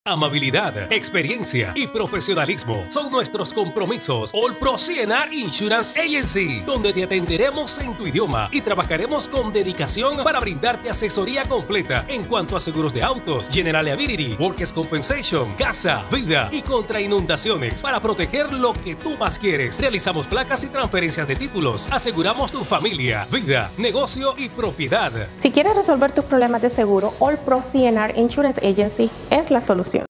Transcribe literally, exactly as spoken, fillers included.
Amabilidad, experiencia y profesionalismo son nuestros compromisos. All Pro C N R Insurance Agency, donde te atenderemos en tu idioma y trabajaremos con dedicación para brindarte asesoría completa en cuanto a seguros de autos, General Liability, Workers' Compensation, casa, vida y contra inundaciones para proteger lo que tú más quieres. Realizamos placas y transferencias de títulos. Aseguramos tu familia, vida, negocio y propiedad. Si quieres resolver tus problemas de seguro, All Pro C N R Insurance Agency es la solución.